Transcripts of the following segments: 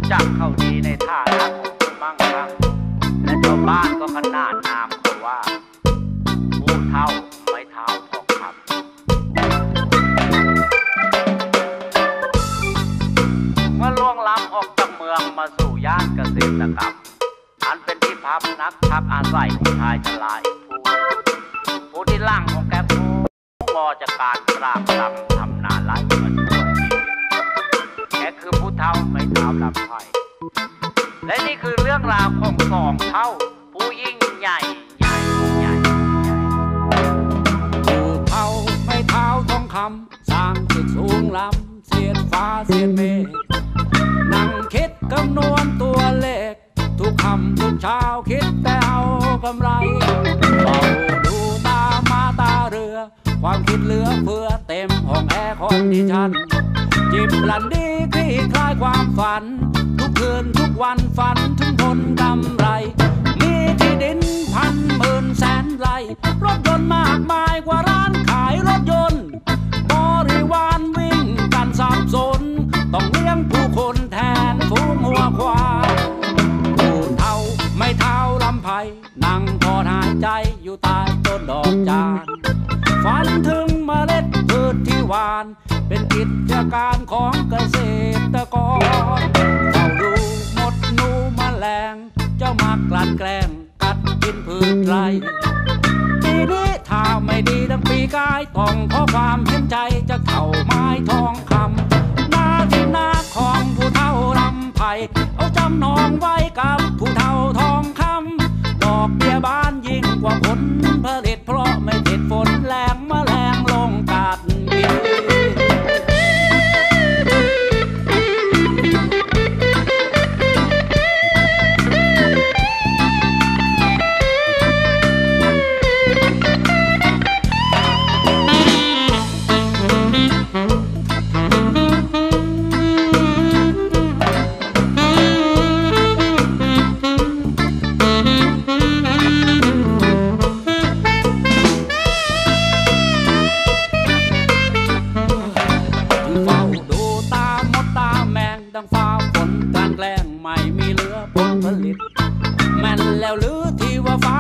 จักเขาดีในฐานะของผู้มั่งคั่งและชาวบ้านก็ขนานนามเขาว่าผู้เฒ่าไม้เท้าทองคำเมื่อล่วงล้ำออกจากเมืองมาสู่ย่านเกษตรกรรมอันเป็นที่พักนักพักอาศัยของชายชราอีกผู้ที่ล่างของแกผู้มอจากการปราบปรามทำนาไร่มาทั่วชีวิตแกคือผู้เฒ่าไม้เท้าลำไพและนี่คือเรื่องราวของสองเฒ่าผู้ยิ่งใหญ่ผู้เฒ่าไม้เท้าทองคำสร้างตึกสูงล้ำเสียดฟ้าเสียดเมฆนั่งคิดคำนวณตัวเลขทุกคำทุกเช้าคิดแต่เอากำไรเฝ้าดูตามาตาเรือความคิดเหลือเพื่อเต็มห้องแอร์คอนดิชันจิบหลันดีคลี่คลายความฝันทุกคืนทุกวันฝันถึงผลกำไรมีที่ดินพันหมื่นแสนไร่รถยนต์มากมายกว่าร้านขายรถยนต์บริวารวิ่งกันสับสนต้องเลี้ยงผู้คนแทนฝูงหัวควายผู้เฒ่าไม่เท้าลำไพนั่งทอดหายใจอยู่ใต้ต้นดอกจานฝันถึงเมล็ดพืชที่หวานเป็นกิจการของเกษตรกรเฝ้าดูมดหนูแมลงเจ้ามากลั่นแกล้งกัดกินพืชไร่ปีนี้ถ้าไม่ดีดังปีกายต้องขอความเห็นใจจะเข่าไม้ทองคำหน้าที่นาของผู้เฒ่าลำไพเอาจำนองไว้กับผู้เฒ่าทองคำดอกเบี้ยบานยิ่งกว่าผลผลิตเพราะไม่ติดฝนแรงแมลงลงกัดกิน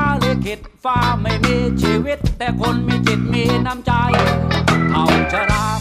ฟ้าไม่มีชีวิตแต่คนมีจิตมีน้ำใจเฒ่าชรา